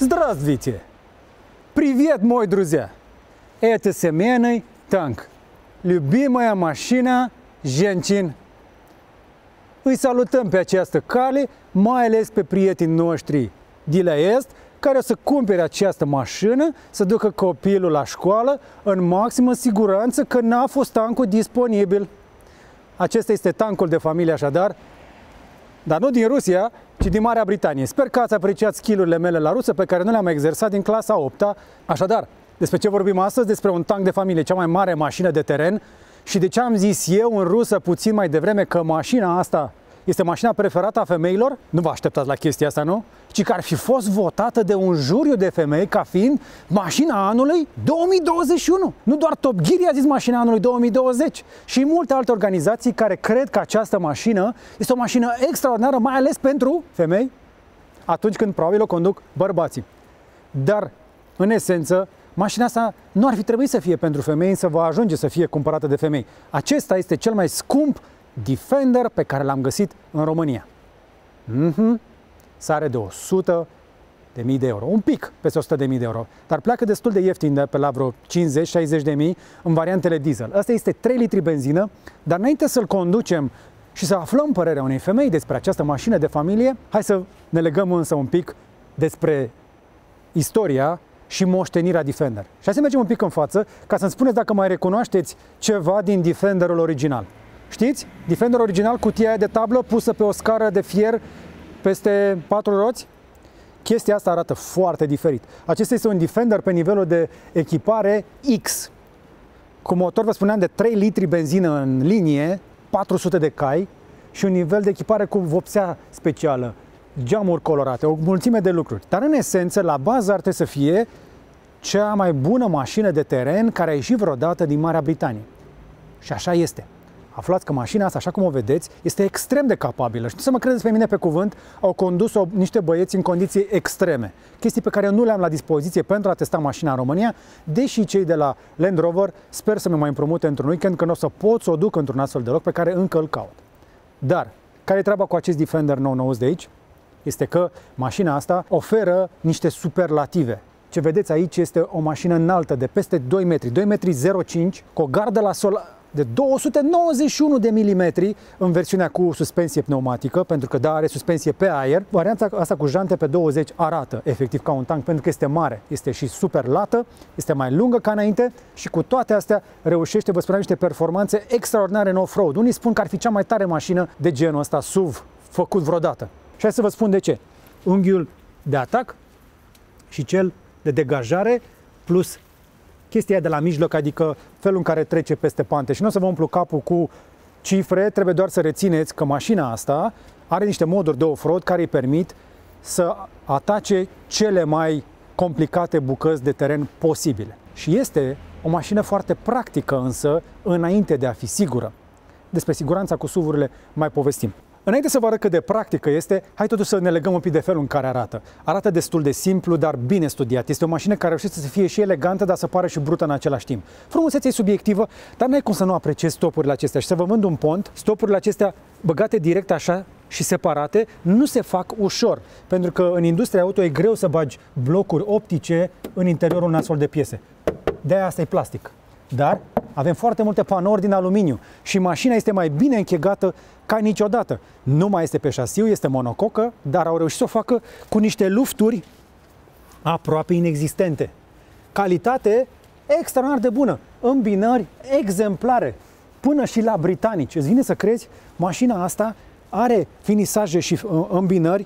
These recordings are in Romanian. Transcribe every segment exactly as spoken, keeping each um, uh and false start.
Здравствуйте! Привет, мой друзья! Это семейный танк. Любимая машina женщин. Îi salutăm pe această cale, mai ales pe prietenii noștri de la Est, care o să cumpere această mașină, să ducă copilul la școală în maximă siguranță că n-a fost tancul disponibil. Acesta este tancul de familie așadar, dar nu din Rusia, ci din Marea Britanie. Sper că ați apreciat skill-urile mele la rusă pe care nu le-am exersat din clasa a opta. Așadar, despre ce vorbim astăzi? Despre un tank de familie, cea mai mare mașină de teren. Și de ce am zis eu în rusă puțin mai devreme că mașina asta este mașina preferată a femeilor? Nu vă așteptați la chestia asta, nu? Ci că ar fi fost votată de un juriu de femei ca fiind mașina anului două mii douăzeci și unu. Nu doar Top Gear a zis mașina anului două mii douăzeci. Și multe alte organizații care cred că această mașină este o mașină extraordinară, mai ales pentru femei, atunci când probabil o conduc bărbații. Dar, în esență, mașina asta nu ar fi trebuit să fie pentru femei, însă va ajunge să fie cumpărată de femei. Acesta este cel mai scump Defender pe care l-am găsit în România. Mm-hmm. Sare de o sută de mii de euro, un pic peste o sută de mii de euro, dar pleacă destul de ieftin, de pe la vreo cincizeci șaizeci de mii în variantele diesel. Asta este trei litri benzină, dar înainte să-l conducem și să aflăm părerea unei femei despre această mașină de familie, hai să ne legăm însă un pic despre istoria și moștenirea Defender. Și hai să mergem un pic în față ca să-mi spuneți dacă mai recunoașteți ceva din Defenderul original. Știți? Defenderul original, cutia aia de tablă pusă pe o scară de fier peste patru roți? Chestia asta arată foarte diferit. Acesta este un Defender pe nivelul de echipare X. Cu motor, vă spuneam, de trei litri benzină în linie, patru sute de cai și un nivel de echipare cu vopsea specială, geamuri colorate, o mulțime de lucruri. Dar în esență, la bază ar trebui să fie cea mai bună mașină de teren care a ieșit vreodată din Marea Britanie. Și așa este. Aflați că mașina asta, așa cum o vedeți, este extrem de capabilă. Și nu să mă credeți pe mine pe cuvânt, au condus-o niște băieți în condiții extreme. Chestii pe care eu nu le-am la dispoziție pentru a testa mașina în România, deși cei de la Land Rover sper să mi mai împrumute într-un weekend, că nu o să pot să o duc într-un astfel de loc pe care încă îl caut. Dar, care e treaba cu acest Defender nou-nouți de aici? Este că mașina asta oferă niște superlative. Ce vedeți aici este o mașină înaltă de peste doi metri, doi metri zero cinci, cu o gardă la sol de două sute nouăzeci și unu de milimetri în versiunea cu suspensie pneumatică, pentru că da, are suspensie pe aer. Varianta asta cu jante pe douăzeci arată efectiv ca un tank, pentru că este mare, este și super lată, este mai lungă ca înainte și cu toate astea reușește, vă spuneam, niște performanțe extraordinare în off-road. Unii spun că ar fi cea mai tare mașină de genul ăsta S U V făcut vreodată. Și hai să vă spun de ce. Unghiul de atac și cel de degajare plus chestia de la mijloc, adică felul în care trece peste pante. Și nu o să vă umplu capul cu cifre, trebuie doar să rețineți că mașina asta are niște moduri de off-road care îi permit să atace cele mai complicate bucăți de teren posibile. Și este o mașină foarte practică însă, înainte de a fi sigură. Despre siguranța cu S U V-urile mai povestim. Înainte să vă arăt cât de practică este, hai totuși să ne legăm un pic de felul în care arată. Arată destul de simplu, dar bine studiat. Este o mașină care reușește să fie și elegantă, dar să pară și brută în același timp. Frumusețea e subiectivă, dar n-ai cum să nu apreciezi stopurile acestea. Și să vă vând un pont, stopurile acestea băgate direct așa și separate, nu se fac ușor. Pentru că în industria auto e greu să bagi blocuri optice în interiorul unei astfel de piese. De-aia asta e plastic. Dar avem foarte multe panouri din aluminiu și mașina este mai bine închegată ca niciodată. Nu mai este pe șasiu, este monococă, dar au reușit să o facă cu niște lufturi aproape inexistente. Calitate extraordinar de bună, îmbinări exemplare, până și la britanici. Îți vine să crezi? Mașina asta are finisaje și îmbinări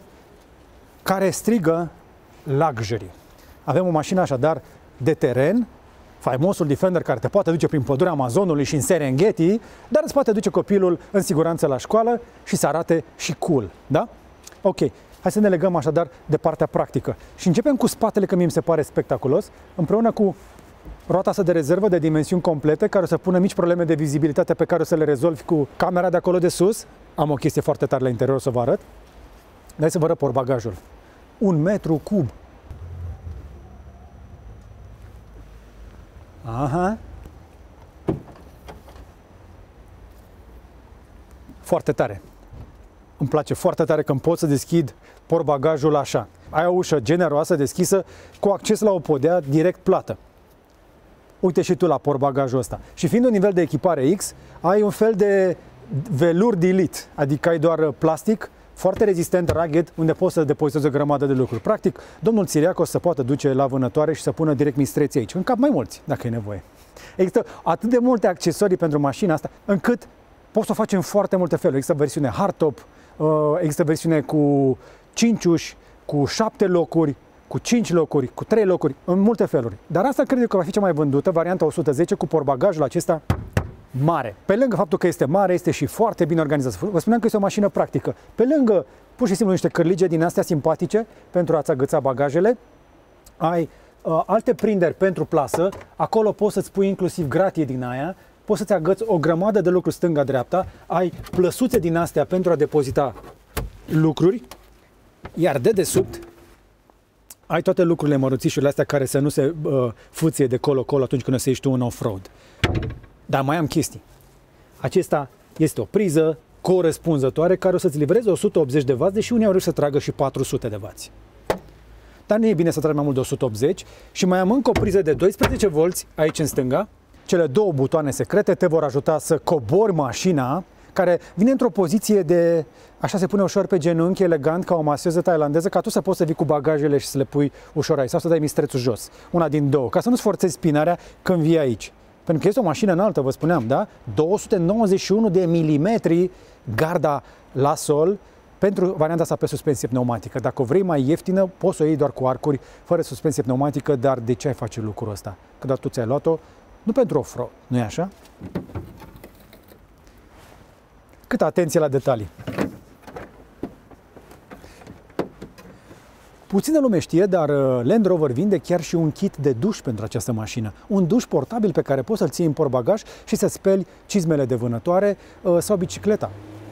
care strigă luxury. Avem o mașină așadar de teren, faimosul Defender care te poate duce prin pădurea Amazonului și în Serengeti, dar îți poate duce copilul în siguranță la școală și să arate și cool, da? Ok, hai să ne legăm așadar de partea practică. Și începem cu spatele, că mie mi se pare spectaculos, împreună cu roata asta de rezervă de dimensiuni complete, care o să pună mici probleme de vizibilitate pe care o să le rezolvi cu camera de acolo de sus. Am o chestie foarte tare la interior, o să vă arăt. Hai să vă arăt portbagajul. Un metru cub. Aha. Foarte tare. Îmi place foarte tare când pot să deschid portbagajul așa. Ai o ușă generoasă, deschisă, cu acces la o podea direct plată. Uite și tu la portbagajul ăsta. Și fiind un nivel de echipare X, ai un fel de velur dilit, adică ai doar plastic, foarte rezistent, rugged, unde poți să depozitezi o grămadă de lucruri. Practic, domnul Țiriac o să poată duce la vânătoare și să pună direct mistreții aici. În cap mai mulți, dacă e nevoie. Există atât de multe accesorii pentru mașina asta, încât poți să o faci în foarte multe feluri. Există versiune hardtop, există versiune cu cinci uși, cu șapte locuri, cu cinci locuri, cu trei locuri, în multe feluri. Dar asta cred eu că va fi cea mai vândută, varianta o sută zece, cu portbagajul acesta mare. Pe lângă faptul că este mare, este și foarte bine organizat. Vă spuneam că este o mașină practică. Pe lângă, pur și simplu, niște cârlige din astea simpatice pentru a-ți agăța bagajele, ai uh, alte prinderi pentru plasă. Acolo poți să-ți pui inclusiv gratie din aia, poți să-ți agăți o grămadă de lucruri stânga-dreapta, ai plăsuțe din astea pentru a depozita lucruri, iar de desubt ai toate lucrurile, măruțișurile astea care să nu se uh, fuție de colo-colo atunci când o să ieși tu în off-road. Dar mai am chestii. Acesta este o priză corespunzătoare care o să-ți livreze o sută optzeci de wați, deși unii au reușit să tragă și patru sute de wați. Dar nu e bine să tragi mai mult de o sută optzeci și mai am încă o priză de doisprezece volți aici în stânga. Cele două butoane secrete te vor ajuta să cobori mașina, care vine într-o poziție de, așa se pune ușor pe genunchi, elegant, ca o masioză tailandeză, ca tu să poți să vii cu bagajele și să le pui ușor aici, sau să dai mistrețul jos, una din două, ca să nu-ți forțezi spinarea când vii aici. Pentru că este o mașină înaltă, vă spuneam, da? două sute nouăzeci și unu de milimetri garda la sol pentru varianta asta pe suspensie pneumatică. Dacă o vrei mai ieftină, poți să o iei doar cu arcuri, fără suspensie pneumatică, dar de ce ai face lucrul ăsta? Că doar tu ți-ai luat-o, nu pentru off-road, nu e așa? Câtă atenție la detalii! Puțină lume știe, dar Land Rover vinde chiar și un kit de duș pentru această mașină. Un duș portabil pe care poți să-l ții în portbagaj și să speli cizmele de vânătoare sau bicicleta.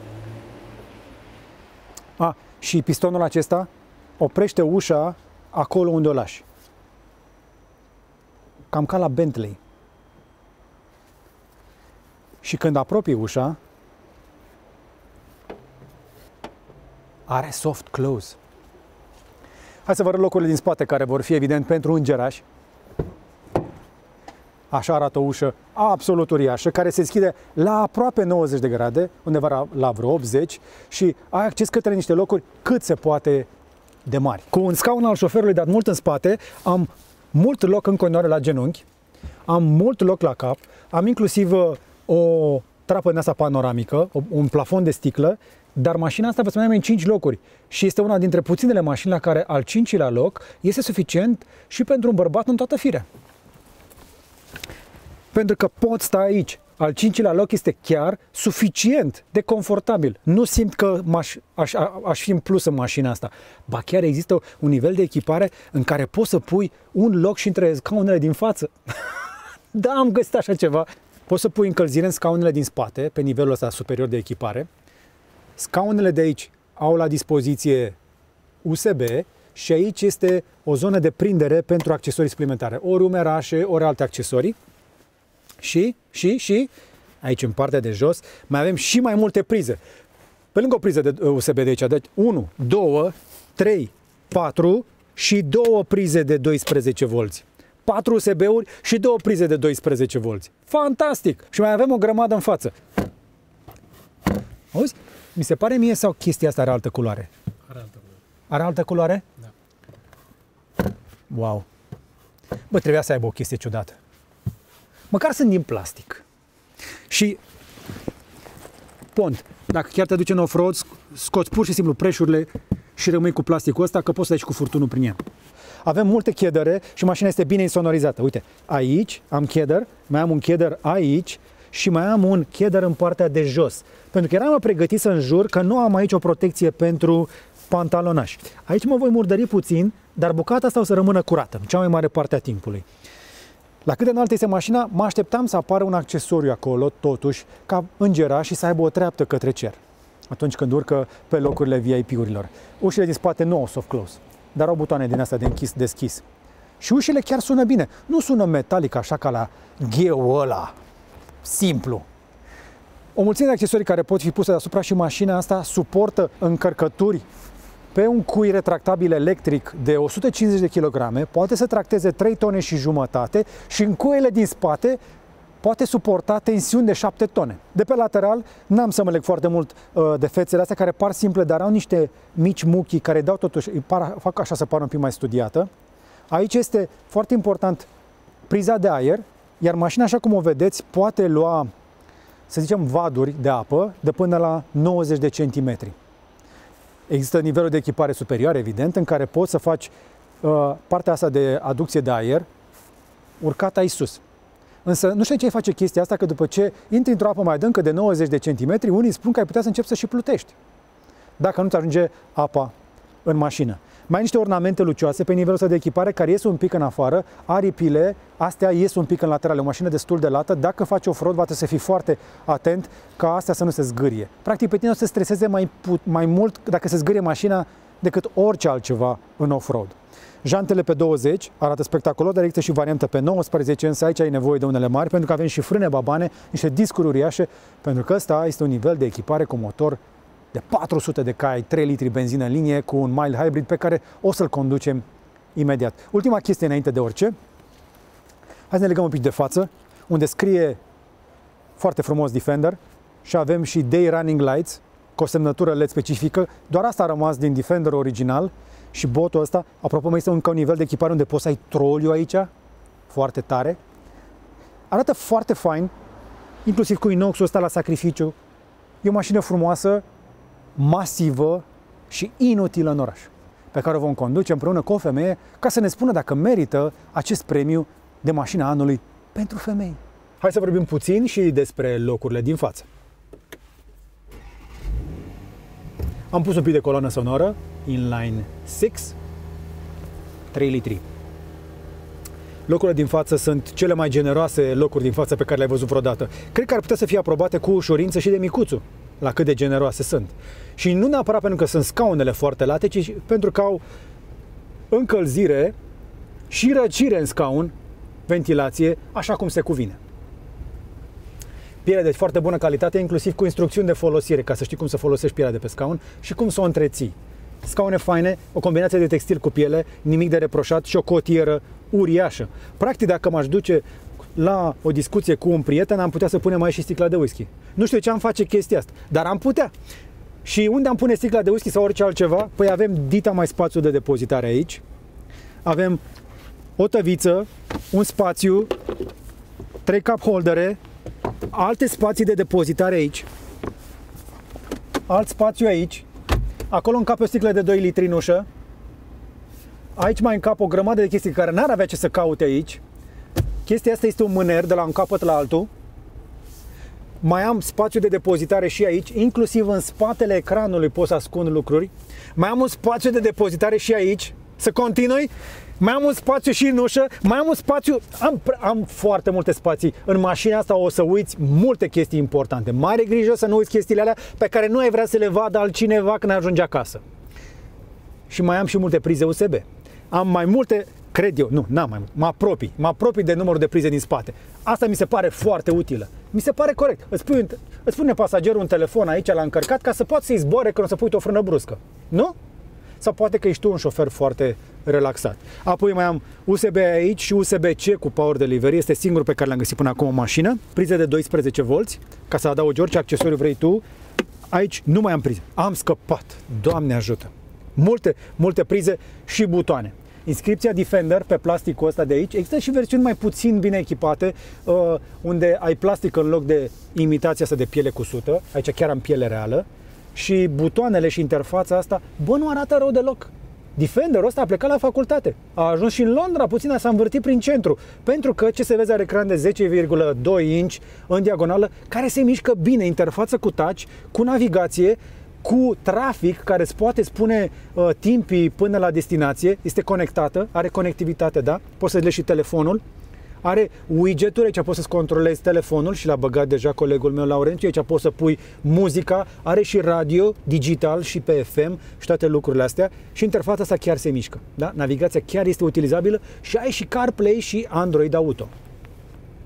A, și pistonul acesta oprește ușa acolo unde o lași. Cam ca la Bentley. Și când apropii ușa, are soft close. Hai să vă arăt locurile din spate, care vor fi evident pentru îngerași. Așa arată o ușă absolut uriașă, care se deschide la aproape nouăzeci de grade, undeva la vreo optzeci, și ai acces către niște locuri cât se poate de mari. Cu un scaun al șoferului dat mult în spate, am mult loc în continuare la genunchi, am mult loc la cap, am inclusiv o trapă din asta panoramică, un plafon de sticlă, dar mașina asta, vă spuneam, în cinci locuri și este una dintre puținele mașini la care al cincilea loc este suficient și pentru un bărbat în toată firea. Pentru că pot sta aici. Al cincilea loc este chiar suficient de confortabil. Nu simt că aș, aș, aș fi în plus în mașina asta. Ba chiar există un nivel de echipare în care poți să pui un loc și între scaunele din față. Da, am găsit așa ceva. Poți să pui încălzire în scaunele din spate, pe nivelul ăsta superior de echipare. Scaunele de aici au la dispoziție U S B și aici este o zonă de prindere pentru accesorii suplimentare, ori umerașe, ori alte accesorii. Și, și, și, aici în partea de jos, mai avem și mai multe prize. Pe lângă o priză de U S B de aici, deci unu, doi, trei, patru și două prize de doisprezece volți. patru U S B-uri și două prize de doisprezece volți. Fantastic! Și mai avem o grămadă în față. Auzi? Mi se pare mie sau chestia asta are altă culoare? Are altă culoare. Are altă culoare? Da. Wow! Bă, trebuia să aibă o chestie ciudată. Măcar sunt din plastic. Și pont, dacă chiar te duci în off-road, scoți pur și simplu preșurile și rămâi cu plasticul ăsta, că poți să ieși cu furtunul prin ea. Avem multe chedere și mașina este bine insonorizată. Uite, aici am cheder, mai am un cheder aici și mai am un cheder în partea de jos. Pentru că eram pregătit să înjur că nu am aici o protecție pentru pantalonaș. Aici mă voi murdări puțin, dar bucata asta o să rămână curată, în cea mai mare parte a timpului. La cât de înaltă este mașina, mă așteptam să apară un accesoriu acolo, totuși, ca îngeraș și să aibă o treaptă către cer, atunci când urcă pe locurile V I P-urilor. Ușile din spate nu au soft close, dar au butoane din astea de închis-deschis. Și ușile chiar sună bine. Nu sună metalic așa ca la gheu ăla, simplu. O mulțime de accesorii care pot fi puse deasupra și mașina asta suportă încărcături pe un cui retractabil electric de o sută cincizeci de kilograme, poate să tracteze trei tone și jumătate și în cuiele din spate poate suporta tensiuni de șapte tone. De pe lateral, n-am să mă leg foarte mult uh, de fețele astea care par simple, dar au niște mici muchii care dau totuși, par, fac așa să pară un pic mai studiată. Aici este foarte important priza de aer, iar mașina, așa cum o vedeți, poate lua, să zicem, vaduri de apă de până la nouăzeci de centimetri. Există nivelul de echipare superior, evident, în care poți să faci uh, partea asta de aducție de aer urcat aici sus. Însă nu știu ce face chestia asta, că după ce intri într-o apă mai adâncă de nouăzeci de centimetri, unii spun că ai putea să începi să și plutești, dacă nu-ți ajunge apa în mașină. Mai ai niște ornamente lucioase pe nivelul ăsta de echipare care ies un pic în afară, aripile, astea ies un pic în laterale, o mașină destul de lată. Dacă faci off-road, va trebui să fii foarte atent ca astea să nu se zgârie. Practic pe tine o să streseze mai, mai mult dacă se zgârie mașina decât orice altceva în off-road. Jantele pe douăzeci arată spectaculos, dar există și variantă pe nouăsprezece, însă aici ai nevoie de unele mari, pentru că avem și frâne babane, niște discuri uriașe, pentru că ăsta este un nivel de echipare cu motor de patru sute de cai, trei litri benzină în linie, cu un mild hybrid pe care o să-l conducem imediat. Ultima chestie înainte de orice, hai să ne legăm un pic de față, unde scrie foarte frumos Defender și avem și Day Running Lights, cu o semnătură L E D specifică. Doar asta a rămas din Defender original și botul ăsta. Apropo, mai este încă un nivel de echipare unde poți să ai troliu aici, foarte tare. Arată foarte fain, inclusiv cu inoxul ăsta la sacrificiu. E o mașină frumoasă, masivă și inutilă în oraș, pe care o vom conduce împreună cu o femeie ca să ne spună dacă merită acest premiu de mașina anului pentru femei. Hai să vorbim puțin și despre locurile din față. Am pus un pic de coloană sonoră, inline șase, trei litri. Locurile din față sunt cele mai generoase locuri din față pe care le-ai văzut vreodată. Cred că ar putea să fie aprobate cu ușurință și de micuțul, la cât de generoase sunt. Și nu neapărat pentru că sunt scaunele foarte late, ci pentru că au încălzire și răcire în scaun, ventilație, așa cum se cuvine. Piele de foarte bună calitate, inclusiv cu instrucțiuni de folosire, ca să știi cum să folosești pielea de pe scaun și cum să o întreții. Scaune faine, o combinație de textil cu piele, nimic de reproșat și o cotieră uriașă. Practic, dacă m-aș duce la o discuție cu un prieten, am putea să punem aici și sticla de whisky. Nu știu ce am face chestia asta, dar am putea. Și unde am pune sticla de whisky sau orice altceva? Păi avem dita mai spațiu de depozitare aici. Avem o tăviță, un spațiu, trei cup holdere, alte spații de depozitare aici, alt spațiu aici, acolo încap o sticlă de doi litri în ușă, aici mai încap o grămadă de chestii care n-ar avea ce să caute aici. Chestia asta este un mâner de la un capăt la altul. Mai am spațiu de depozitare și aici, inclusiv în spatele ecranului pot să ascund lucruri. Mai am un spațiu de depozitare și aici. Să continui? Mai am un spațiu și în ușă, mai am un spațiu, am, am foarte multe spații. În mașina asta o să uiți multe chestii importante. Mare grijă să nu uiți chestiile alea pe care nu ai vrea să le vadă altcineva când ajunge acasă. Și mai am și multe prize U S B. Am mai multe, cred eu, nu, n-am mai mult, mă apropii, mă apropii de numărul de prize din spate. Asta mi se pare foarte utilă. Mi se pare corect. Îți pui, îți pune pasagerul un telefon aici la încărcat ca să poți să-i zboare când o să pui o frână bruscă. Nu? Sau poate că ești tu un șofer foarte relaxat. Apoi mai am U S B aici și U S B C cu power delivery. Este singurul pe care l-am găsit până acum în mașină. Prize de doisprezece volți, ca să adaugi orice accesoriu vrei tu. Aici nu mai am prize. Am scăpat. Doamne ajută! Multe, multe prize și butoane. Inscripția Defender pe plasticul ăsta de aici. Există și versiuni mai puțin bine echipate, uh, unde ai plastic în loc de imitația asta de piele cusută. Aici chiar am piele reală. Și butoanele și interfața asta, bă, nu arată rău deloc. Defenderul ăsta a plecat la facultate. A ajuns și în Londra, puțin s-a învârtit prin centru. Pentru că ce se vede are ecran de zece virgulă doi inch în diagonală, care se mișcă bine, interfață cu touch, cu navigație, cu trafic, care îți poate spune uh, timpii până la destinație, este conectată, are conectivitate, da? Poți să-ți legi și telefonul. Are widget-uri, aici poți să-ți controlezi telefonul și l-a băgat deja colegul meu Laurențiu, aici poți să pui muzica, are și radio, digital și pe F M și toate lucrurile astea și interfața asta chiar se mișcă, da? Navigația chiar este utilizabilă și ai și CarPlay și Android Auto.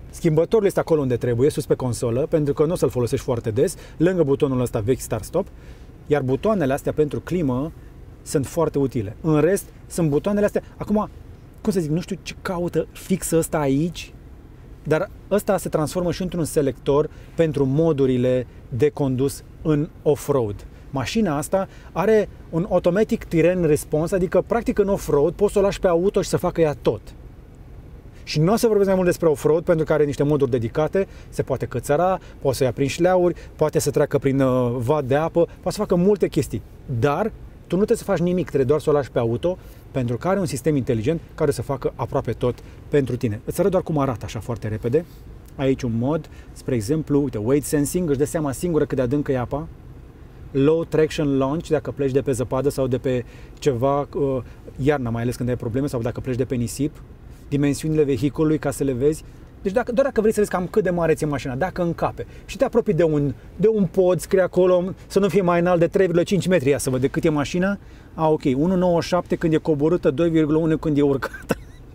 Schimbătorul este acolo unde trebuie, sus pe consolă, pentru că nu o să-l folosești foarte des, lângă butonul ăsta vechi Start-Stop, iar butoanele astea pentru climă sunt foarte utile. În rest, sunt butoanele astea. Acum, cum să zic, nu știu ce caută fix ăsta aici, dar ăsta se transformă și într-un selector pentru modurile de condus în off-road. Mașina asta are un automatic terrain response, adică practic în off-road poți să o lași pe auto și să facă ea tot. Și nu o să vorbesc mai mult despre off-road, pentru că are niște moduri dedicate, se poate cățăra, poate să ia prin șleauri, poate să treacă prin uh, vat de apă, poate să facă multe chestii. Dar tu nu trebuie să faci nimic, trebuie doar să o lași pe auto, pentru că are un sistem inteligent care să facă aproape tot pentru tine. Îți arăt doar cum arată așa foarte repede. Aici un mod, spre exemplu, uite, weight sensing, își dă seama singură cât de adâncă e apa. Low traction launch, dacă pleci de pe zăpadă sau de pe ceva, uh, iarna mai ales când ai probleme, sau dacă pleci de pe nisip. Dimensiunile vehiculului ca să le vezi. Deci dacă, doar dacă vrei să vezi cam cât de mare ți-e mașina, dacă încape și te apropii de un, de un pod, scrie acolo, să nu fie mai înalt de trei virgulă cinci metri, ia să văd de cât e mașina. A, ok, unu virgulă nouăzeci și șapte când e coborâtă, doi virgulă unu când e urcată.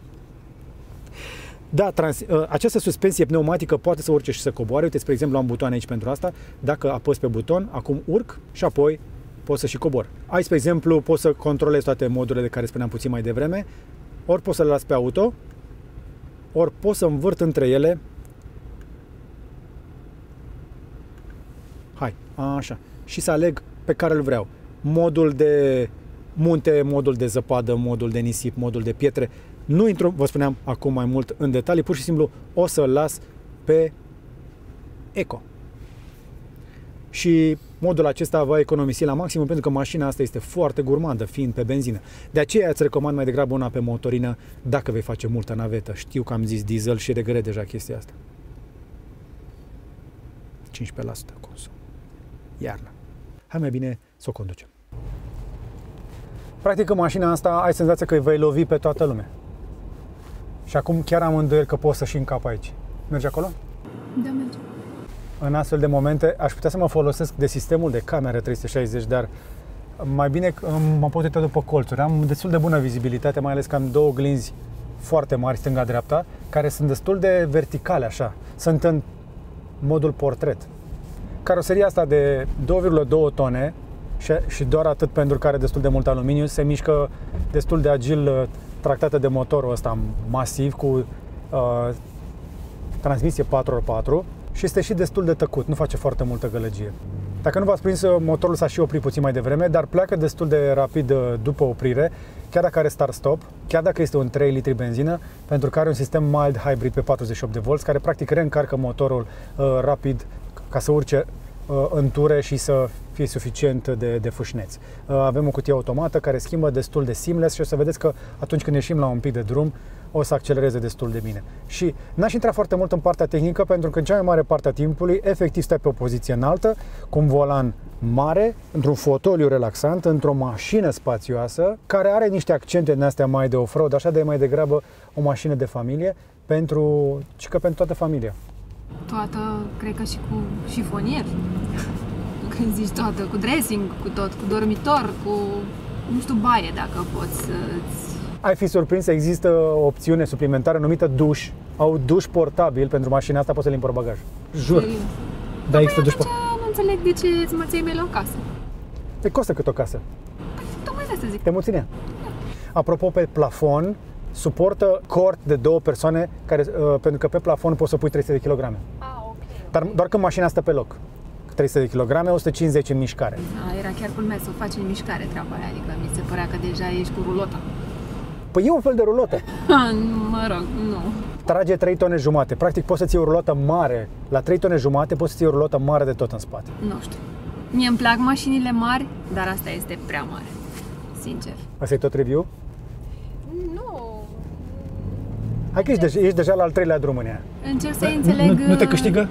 Da, trans, această suspensie pneumatică poate să urce și să coboare. Uite, spre exemplu, am butoane aici pentru asta. Dacă apăs pe buton, acum urc și apoi pot să și cobor. Aici, spre exemplu, pot să controlez toate modurile de care spuneam puțin mai devreme. Ori pot să le las pe auto, ori pot să învârt între ele. Hai, așa. Și să aleg pe care îl vreau. Modul de munte, modul de zăpadă, modul de nisip, modul de pietre. Nu intru, vă spuneam acum mai mult în detalii, pur și simplu o să-l las pe Eco. Și modul acesta va economisi la maximum, pentru că mașina asta este foarte gurmandă, fiind pe benzină. De aceea îți recomand mai degrabă una pe motorină dacă vei face multă navetă. Știu că am zis diesel și regret deja chestia asta. cincisprezece la sută consum. Iarna. Hai mai bine să o conducem. Practic în mașina asta ai senzația că îi vei lovi pe toată lumea. Și acum chiar am îndoieli că poți să și încap aici. Mergi acolo? Da, merge. În astfel de momente aș putea să mă folosesc de sistemul de cameră trei sute șaizeci, dar mai bine mă pot uita după colțuri. Am destul de bună vizibilitate, mai ales că am două oglinzi foarte mari, stânga-dreapta, care sunt destul de verticale, așa. Sunt în modul portret. Caroseria asta de două virgulă doi tone și doar atât pentru că are destul de mult aluminiu, se mișcă destul de agil, tractată de motorul ăsta masiv cu uh, transmisie patru ori patru și este și destul de tăcut, nu face foarte multă gălăgie. Dacă nu v-ați prins, motorul s-a și oprit puțin mai devreme, dar pleacă destul de rapid după oprire, chiar dacă are start-stop, chiar dacă este un trei litri benzină, pentru că are un sistem mild hybrid pe patruzeci și opt de volți, care practic reîncarcă motorul uh, rapid ca să urce uh, în ture și să fie suficient de, de fâșneți. Uh, avem o cutie automată care schimbă destul de seamless și o să vedeți că atunci când ieșim la un pic de drum, o să accelereze destul de bine. Și n-aș intra foarte mult în partea tehnică, pentru că în cea mai mare parte a timpului, efectiv stai pe o poziție înaltă, cu un volan mare, într-un fotoliu relaxant, într-o mașină spațioasă, care are niște accente din astea mai de off-road, așa de mai degrabă o mașină de familie, pentru, și că pentru toată familia. Toată, cred că și cu șifonier. Când zici toată, cu dressing, cu tot, cu dormitor, cu, nu știu, baie, dacă poți să-ți... Ai fi surprins, există o opțiune suplimentară numită duș. Au duș portabil pentru mașina asta, poți să-l iei în portbagaj. Jur. Da, există duș portabil. Nu înțeleg de ce îți mă ții mele o casă. Te costă cât o casă? Păi, tocmai de asta zic. Te mulține. Apropo, pe plafon, suportă cort de două persoane, care, uh, pentru că pe plafon poți să pui trei sute de kilograme. Ah, ok. Dar doar când mașina stă pe loc. trei sute de kilograme, o sută cincizeci în mișcare. A, era chiar culmea să o faci în mișcare treaba aia, adică mi se părea că deja ești cu rulota. Păi e un fel de rulotă. Ha, mă rog, nu. Trage trei tone jumate. Practic poți să ții o rulotă mare. La trei tone jumate poți să ții o rulotă mare de tot în spate. Nu știu. Mie îmi plac mașinile mari, dar asta este prea mare. Sincer. Asta e tot review? Nu. Hai că ești, deja, ești deja la al treilea drum în ea. Încerc să înțeleg... Nu, nu te câștigă?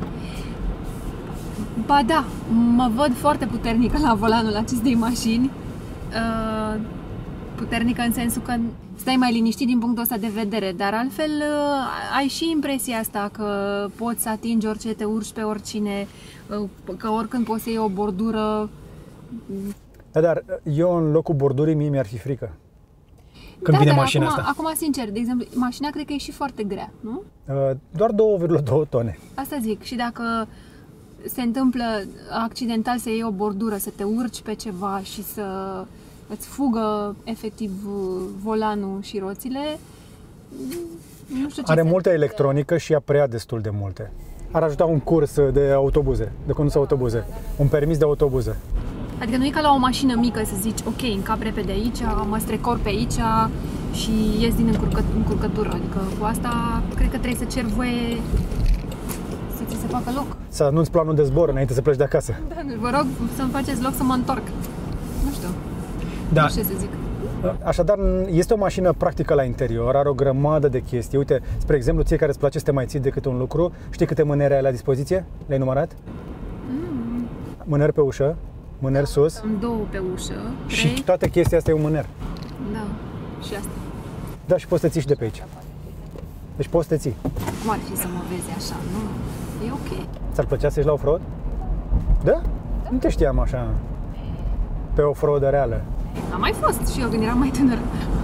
Ba da, mă văd foarte puternică la volanul acestei mașini. Uh, puternică în sensul că stai mai liniștit din punctul ăsta de vedere, dar altfel uh, ai și impresia asta că poți să atingi orice, te urci pe oricine, uh, că oricând poți să iei o bordură. Da, dar eu în locul bordurii mie mi-ar fi frică. când da, vine dar mașina acum, asta. acum, sincer, de exemplu, mașina cred că e și foarte grea, nu? Uh, doar două virgulă doi tone. Asta zic. Și dacă se întâmplă accidental să iei o bordură, să te urci pe ceva și să îți fugă efectiv volanul și roțile, nu știu ce Are se... multă electronică și ea preia destul de multe. Ar ajuta un curs de autobuze, de condus autobuze, un permis de autobuze. Adică nu e ca la o mașină mică să zici, ok, încap repede aici, mă strecor pe aici și ies din încurcă, încurcătură. Adică cu asta cred că trebuie să cer voie să ți se facă loc. Să anunți planul de zbor înainte să pleci de acasă. Da, vă rog să-mi faceți loc să mă întorc. Nu știu, Da. nu știu ce să zic. Așadar, este o mașină practică la interior, are o grămadă de chestii. Uite, spre exemplu, ție care îți place să te mai ții decât un lucru, știi câte mânere ai la dispoziție? Le-ai numărat? Mm. Mâneri pe ușă, mâneri sus. Am două pe ușă, trei. Și toate chestia asta e un mâner. Da, și asta. Da, și poți să ții și de pe aici. Deci poți să te ții. Cum ar fi să mă vezi așa, nu? E ok. Ți-ar plăcea să ieși la off-road? Da? Nu te știam așa pe off-road reală. Am mai fost și eu când eram mai tânără.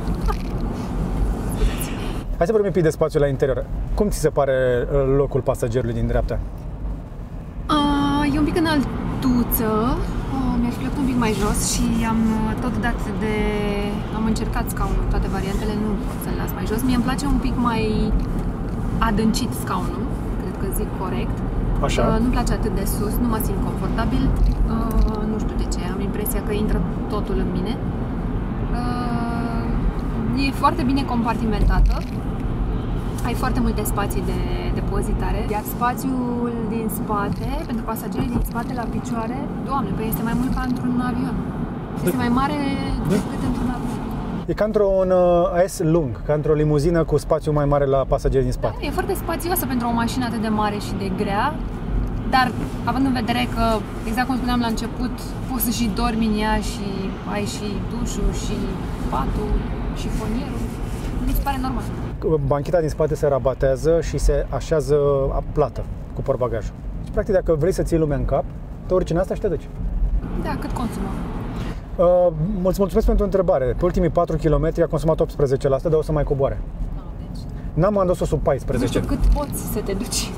Hai să vorbim un pic de spațiu la interior. Cum ți se pare locul pasagerului din dreapta? Uh, e un pic înaltuță. Uh, mi-aș plăcut un pic mai jos și am tot dat de... Am încercat scaunul, toate variantele, nu pot să-l las mai jos. Mie îmi place un pic mai adâncit scaunul, cred că zic corect. Așa. Uh, nu-mi place atât de sus, nu mă simt confortabil. Uh, nu știu de ce, am impresia că intră totul în mine. Uh, e foarte bine compartimentată. Ai foarte multe spații de depozitare, iar spațiul din spate, pentru pasagerii din spate la picioare, Doamne, păi este mai mult ca într-un avion. Este mai mare decât într-un avion. E ca într-un uh, S lung, ca într-o limuzină cu spațiu mai mare la pasagerii din spate. Da, e foarte spațioasă pentru o mașină atât de mare și de grea, dar având în vedere că, exact cum spuneam la început, poți să și dormi în ea și ai și dușul și patul și fonierul, mi se pare normal. Bancheta din spate se rabatează și se așează plată cu portbagajul. Deci, practic, dacă vrei să ții lumea în cap, te urci în asta și te duci. Da, cât consumă? Uh, îți mulțumesc pentru întrebare. Pe ultimii patru kilometri a consumat optsprezece la sută, dar o să mai coboare. No, deci... N-am adus-o sub paisprezece. Nu știu cât poți să te duci.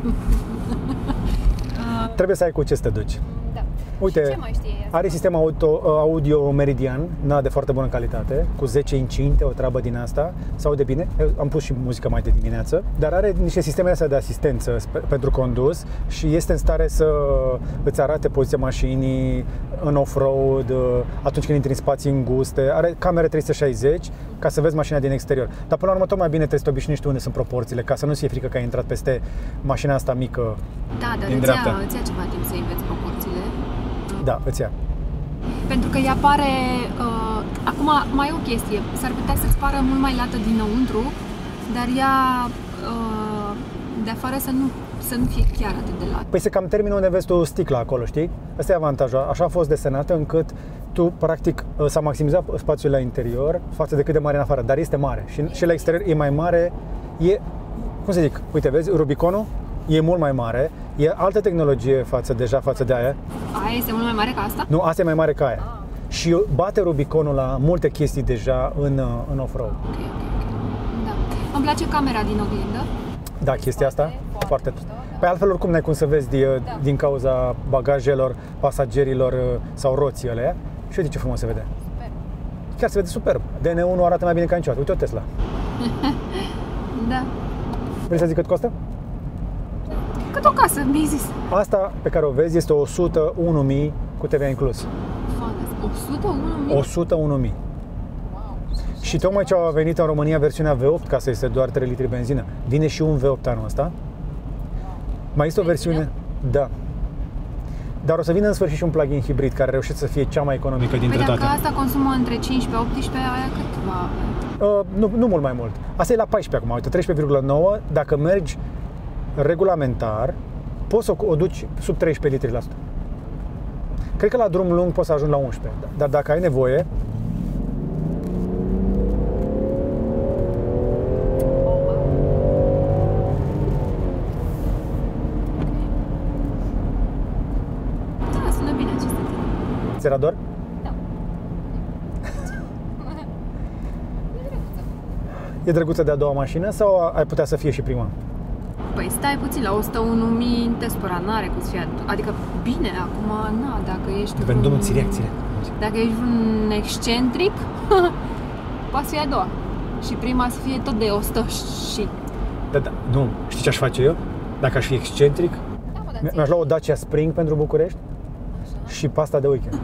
Trebuie să ai cu ce să te duci. Da. Uite, Și ce mai știe asta? are sistem auto, audio Meridian, na, de foarte bună calitate, cu zece incinte, o treabă din asta, se aude bine. Eu am pus și muzică mai de dimineață, dar are niște sisteme astea de asistență pentru condus și este în stare să îți arate poziția mașinii în off-road, atunci când intri în spații înguste. Are camere trei sute șaizeci ca să vezi mașina din exterior. Dar până la urmă tot mai bine trebuie să te obișnuiești unde sunt proporțiile, ca să nu-ți fie frică că ai intrat peste mașina asta mică. Da, dar din îți ia, dreapta. îți ia ceva timp să înveți proporțiile. Da, îți ia. Pentru că ea pare... Uh, acum, mai e o chestie. S-ar putea să-ți pară mult mai lată dinăuntru, dar ea uh, de afară să nu, să nu fie chiar atât de lată. Păi se cam termină unde vezi tu sticla acolo, știi? Asta e avantajul. Așa a fost desenată încât tu, practic, s-a maximizat spațiul la interior față de cât de mare în afară, dar este mare. Și, și la exterior e mai mare, e, cum să zic, uite, vezi, Rubiconul e mult mai mare, e altă tehnologie față, deja față de aia. Aia este mult mai mare ca asta? Nu, asta e mai mare ca aia. Ah. Și bate Rubiconul la multe chestii deja în, în off-road. Ok, ok, ok. Da. Îmi place camera din oglindă. Da, chestia asta, Foarte, foarte... mișto, da. Păi altfel oricum n-ai cum să vezi din, Da. din cauza bagajelor, pasagerilor sau roții alea. Și uite ce frumos se vede. Super. Chiar se vede superb. D N unu arată mai bine ca niciodată. Uite o Tesla. Da. Vrei să zic cât costă? Cât o casă, mi-ai zis. Asta pe care o vezi este o sută unu mii cu T V A inclus. o sută unu mii? o sută unu mii. Wow. Și tocmai ce a venit în România versiunea V opt, ca să este doar trei litri benzină. Vine și un V opt anul ăsta. Mai este o versiune? Da. Dar o să vină în sfârșit și un plug-in hibrid care reușește să fie cea mai economică dintre Păi dacă toate. asta consumă între cincisprezece optsprezece, aia cât va avea? Uh, nu, nu mult mai mult. Asta e la paisprezece acum, uite, treisprezece virgulă nouă. Dacă mergi regulamentar, poți să o duci sub treisprezece litri la sută. Cred că la drum lung poți să ajungi la unsprezece. Dar dacă ai nevoie, Da, sună bine aceste ți era dor? Da. E drăguță de a doua mașină sau ai putea să fie și prima? Păi stai puțin, la o sută unu mii te spăra, n-are cum să fie. Adică bine, acum, na, dacă ești Depinde un... un reacțiile. Dacă ești un excentric, poate să fie a doua. Și prima să fie tot de o sută și... Da, da, nu, știi ce aș face eu? Dacă aș fi excentric, Da, mă, da, mi-aș lua o Dacia Spring pentru București și pasta de weekend.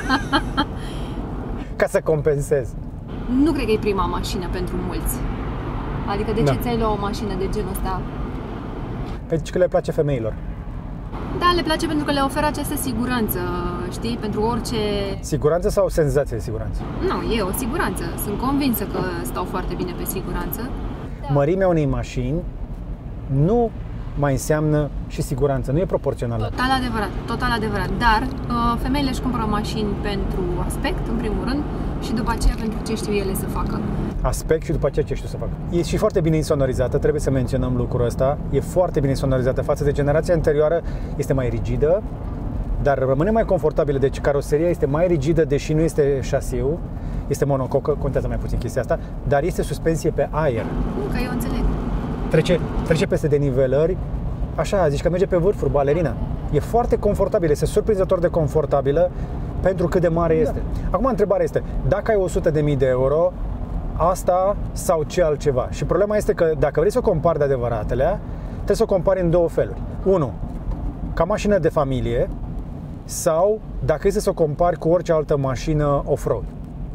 Ca să compensez. Nu cred că e prima mașină pentru mulți. Adică de ce Da. ți-ai lua o mașină de genul ăsta? Pentru că le place femeilor. Da, le place pentru că le oferă această siguranță, știi, pentru orice... Siguranță sau senzație de siguranță? Nu, e o siguranță. Sunt convinsă că stau foarte bine pe siguranță. Da. Mărimea unei mașini nu mai înseamnă și siguranță, nu e proporțională. Total adevărat, total adevărat. Dar uh, femeile își cumpără mașini pentru aspect, în primul rând, și după aceea pentru ce știu ele să facă. Aspect și după aceea ce știu să fac. E și foarte bine insonorizată, trebuie să menționăm lucrul ăsta. E foarte bine insonorizată față de generația anterioară, este mai rigidă, dar rămâne mai confortabilă. Deci caroseria este mai rigidă, deși nu este șasiu, este monococă, contează mai puțin chestia asta, dar este suspensie pe aer. Nu, că eu înțeleg. Trece, trece peste denivelări, așa, zici că merge pe vârfuri, balerina. E foarte confortabilă, este surprinzător de confortabilă pentru cât de mare este. Acum întrebarea este, dacă ai o sută de mii de euro, asta sau ce altceva? Și problema este că dacă vrei să o compari de adevăratele, trebuie să o compari în două feluri. Unu, ca mașină de familie sau dacă este să o compari cu orice altă mașină off-road.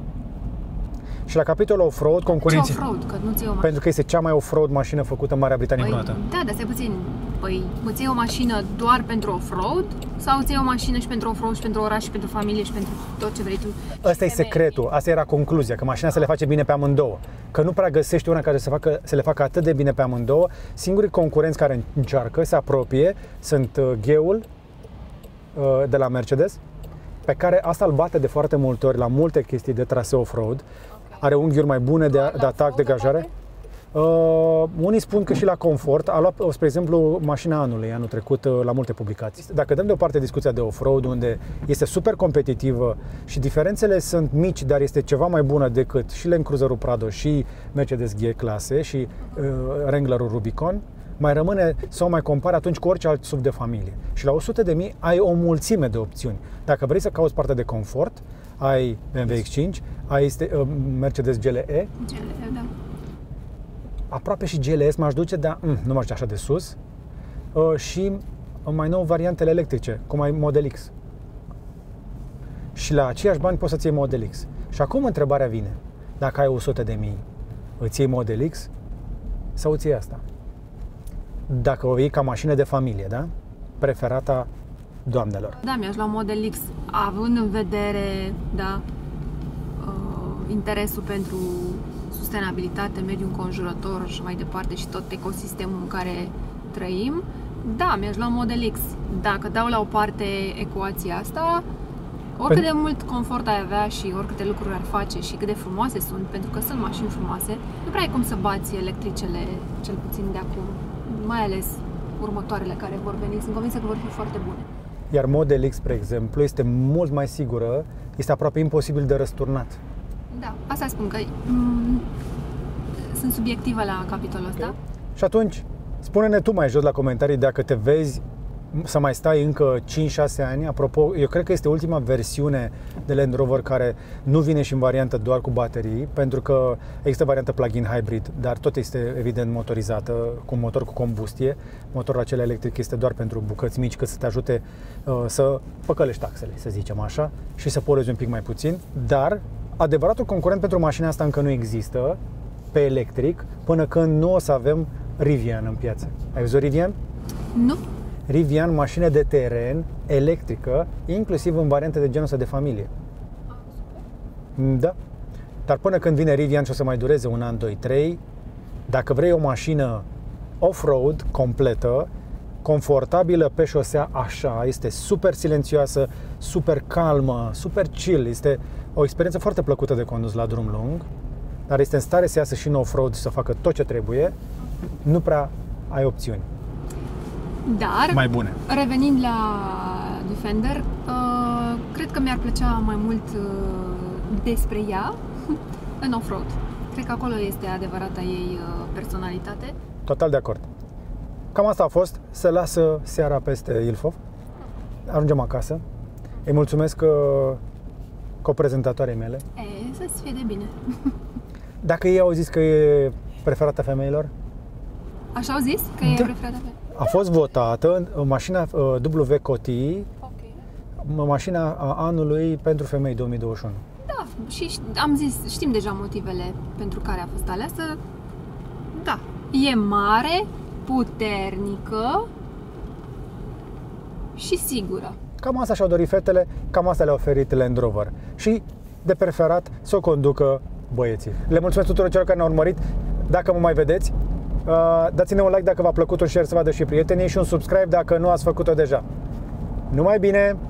Și la capitolul off-road, concurenții... Ce off-road? Că nu ți o mașină. Pentru că este cea mai off-road mașină făcută în Marea Britanie Păi, vreodată. da, dar stai puțin. Păi, îți iei o mașină doar pentru off-road sau îți iei o mașină și pentru off-road și pentru oraș și pentru familie și pentru tot ce vrei tu? Ăsta e secretul, asta era concluzia, că mașina se le face bine pe amândouă. Că nu prea găsești una care să, facă, să le facă atât de bine pe amândouă. Singurii concurenți care încearcă, se apropie, sunt uh, Gheul uh, de la Mercedes, pe care asta îl bate de foarte multe ori la multe chestii de traseu off-road. Are unghiuri mai bune de, de atac, de gajare. Uh, unii spun că și la confort. A luat, spre exemplu, mașina anului, anul trecut, uh, la multe publicații. Dacă dăm deoparte discuția de off-road, unde este super competitivă și diferențele sunt mici, dar este ceva mai bună decât și Land Cruiser-ul Prado și Mercedes G-clase și uh, Wrangler-ul Rubicon, mai rămâne să o mai compari atunci cu orice alt S U V de familie. Și la o sută de mii ai o mulțime de opțiuni. Dacă vrei să cauți partea de confort, ai B M W X cinci, ai este, uh, Mercedes G L E, G L E, da. aproape și G L S m-aș duce, dar mm, nu m-aș duce așa de sus. Uh, și uh, mai nou variantele electrice, cum ai Model X. Și la aceiași bani poți să-ți iei Model X. Și acum întrebarea vine, dacă ai o sută de mii, îți iei Model X sau îți iei asta? Dacă o iei ca mașină de familie, da? Preferata doamnelor. Da, mi-aș lua Model X, având în vedere, da, uh, interesul pentru sustenabilitate, mediul înconjurător și mai departe și tot ecosistemul în care trăim. Da, mi-aș lua Model X. Dacă dau la o parte ecuația asta, oricât de mult confort ai avea și oricâte lucruri ar face și cât de frumoase sunt, pentru că sunt mașini frumoase, nu prea ai cum să bați electricele, cel puțin de acum, mai ales următoarele care vor veni. Sunt convinsă că vor fi foarte bune. Iar Model X, spre exemplu, este mult mai sigură, este aproape imposibil de răsturnat. Da, asta spun că m- sunt subiectivă la capitolul ăsta. Și atunci, spune-ne tu mai jos la comentarii dacă te vezi să mai stai încă cinci șase ani. Apropo, eu cred că este ultima versiune de Land Rover care nu vine și în variantă doar cu baterii, pentru că există variantă plug-in hybrid, dar tot este evident motorizată, cu un motor cu combustie. Motorul acela electric este doar pentru bucăți mici, cât să te ajute uh, să păcălești taxele, să zicem așa, și să poluezi un pic mai puțin. Dar adevăratul concurent pentru mașina asta încă nu există pe electric, până când nu o să avem Rivian în piață. Ai văzut Rivian? Nu. Rivian, mașină de teren, electrică, inclusiv în variante de genul ăsta de familie. Da. Dar până când vine Rivian și o să mai dureze un an, doi, trei, dacă vrei o mașină off-road completă, confortabilă pe șosea, așa, este super silențioasă, super calmă, super chill, este o experiență foarte plăcută de condus la drum lung, dar este în stare să iasă și în off-road și să facă tot ce trebuie, nu prea ai opțiuni. Dar, mai bune. Revenind la Defender, uh, cred că mi-ar plăcea mai mult uh, despre ea în off-road. Cred că acolo este adevărata ei personalitate. Total de acord. Cam asta a fost. Se lasă seara peste Ilfov. Ajungem acasă. Îi mulțumesc coprezentatoarei mele. E, să-ți fie de bine. Dacă ei au zis că e preferata femeilor? Așa au zis? Că da. E preferata femeilor? A fost votată mașina W Cotii, okay. mașina anului pentru femei două mii douăzeci și unu. Da, și am zis, știm deja motivele pentru care a fost aleasă. Da, e mare, puternică și sigură. Cam asta și-au dorit fetele, cam asta le-a oferit Land Rover. Și de preferat să o conducă băieții. Le mulțumesc tuturor celor care ne-au urmărit. Dacă mă mai vedeți, dați-ne un like dacă v-a plăcut, un share să vadă și prietenii și un subscribe dacă nu ați făcut-o deja. Numai bine!